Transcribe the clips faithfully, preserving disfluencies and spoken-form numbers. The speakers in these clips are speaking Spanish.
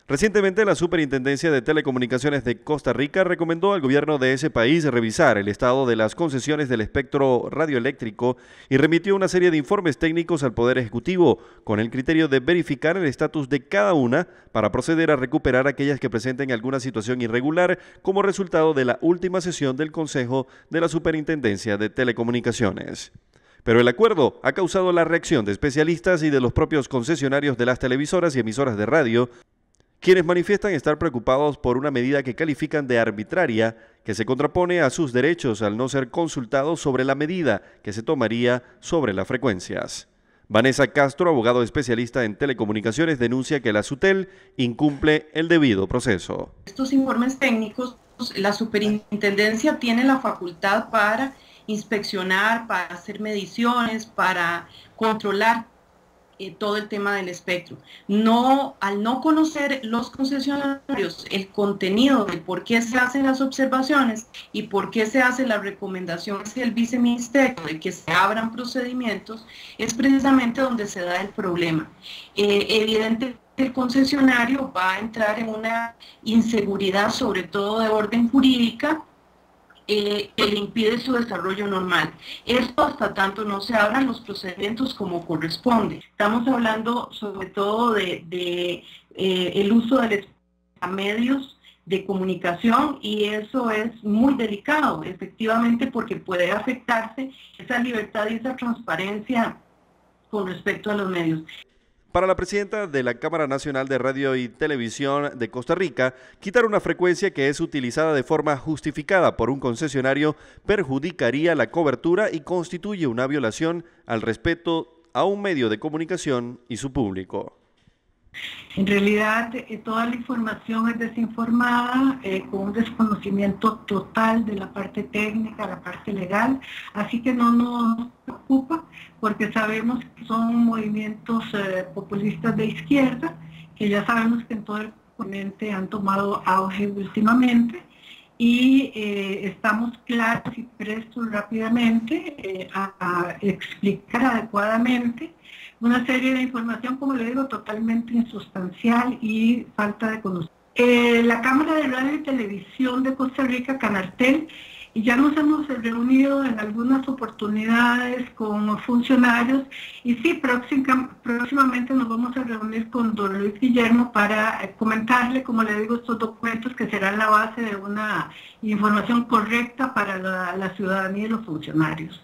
Recientemente, la Superintendencia de Telecomunicaciones de Costa Rica recomendó al gobierno de ese país revisar el estado de las concesiones del espectro radioeléctrico y remitió una serie de informes técnicos al Poder Ejecutivo con el criterio de verificar el estatus de cada una para proceder a recuperar aquellas que presenten alguna situación irregular como resultado de la última sesión del Consejo de la Superintendencia de Telecomunicaciones. Pero el acuerdo ha causado la reacción de especialistas y de los propios concesionarios de las televisoras y emisoras de radio, quienes manifiestan estar preocupados por una medida que califican de arbitraria, que se contrapone a sus derechos al no ser consultados sobre la medida que se tomaría sobre las frecuencias. Vanessa Castro, abogado especialista en telecomunicaciones, denuncia que la SUTEL incumple el debido proceso. Estos informes técnicos, la superintendencia tiene la facultad para inspeccionar, para hacer mediciones, para controlar Eh, todo el tema del espectro. No, al no conocer los concesionarios el contenido de por qué se hacen las observaciones y por qué se hace la recomendación hacia el viceministerio de que se abran procedimientos, es precisamente donde se da el problema. Eh, evidentemente el concesionario va a entrar en una inseguridad, sobre todo de orden jurídica, Eh, que le impide su desarrollo normal. Esto hasta tanto no se abran los procedimientos como corresponde. Estamos hablando sobre todo de, de eh, el uso de los medios de comunicación y eso es muy delicado, efectivamente, porque puede afectarse esa libertad y esa transparencia con respecto a los medios. Para la presidenta de la Cámara Nacional de Radio y Televisión de Costa Rica, quitar una frecuencia que es utilizada de forma justificada por un concesionario perjudicaría la cobertura y constituye una violación al respeto a un medio de comunicación y su público. En realidad, eh, toda la información es desinformada, eh, con un desconocimiento total de la parte técnica, la parte legal, así que no nos preocupa porque sabemos que son movimientos eh, populistas de izquierda, que ya sabemos que en todo el continente han tomado auge últimamente, y eh, estamos claros y prestos rápidamente eh, a, a explicar adecuadamente una serie de información, como le digo, totalmente insustancial y falta de conocimiento. Eh, la Cámara de Radio y Televisión de Costa Rica, Canartel, y ya nos hemos reunido en algunas oportunidades con funcionarios y sí, próxima, próximamente nos vamos a reunir con don Luis Guillermo para eh, comentarle, como le digo, estos documentos que serán la base de una información correcta para la, la ciudadanía y los funcionarios.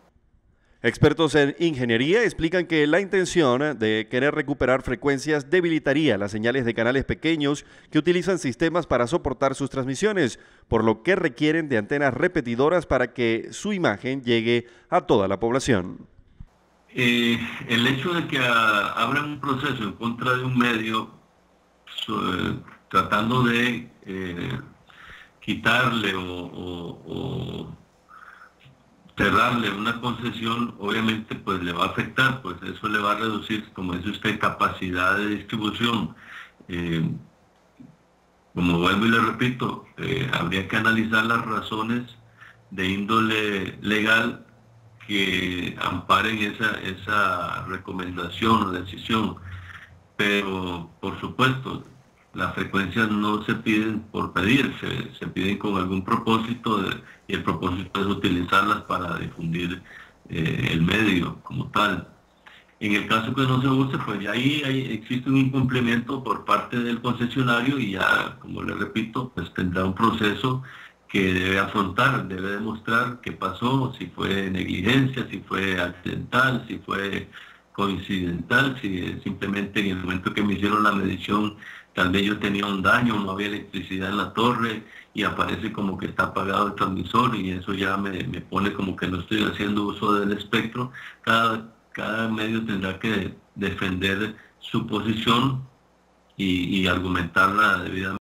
Expertos en ingeniería explican que la intención de querer recuperar frecuencias debilitaría las señales de canales pequeños que utilizan sistemas para soportar sus transmisiones, por lo que requieren de antenas repetidoras para que su imagen llegue a toda la población. Eh, el hecho de que a, abran un proceso en contra de un medio so, eh, tratando de eh, quitarle o, o, o cerrarle una concesión, obviamente pues le va a afectar, pues eso le va a reducir, como dice usted, capacidad de distribución. Eh, como vuelvo y le repito, eh, habría que analizar las razones de índole legal que amparen esa, esa recomendación o decisión, pero por supuesto las frecuencias no se piden por pedir, se, se piden con algún propósito de, y el propósito es utilizarlas para difundir eh, el medio como tal. En el caso que no se use, pues ya ahí, ahí existe un incumplimiento por parte del concesionario y ya, como le repito, pues tendrá un proceso que debe afrontar, debe demostrar qué pasó, si fue negligencia, si fue accidental, si fue coincidental, si simplemente en el momento que me hicieron la medición tal vez yo tenía un daño, no había electricidad en la torre y aparece como que está apagado el transmisor y eso ya me, me pone como que no estoy haciendo uso del espectro. Cada, cada medio tendrá que defender su posición y, y argumentarla debidamente.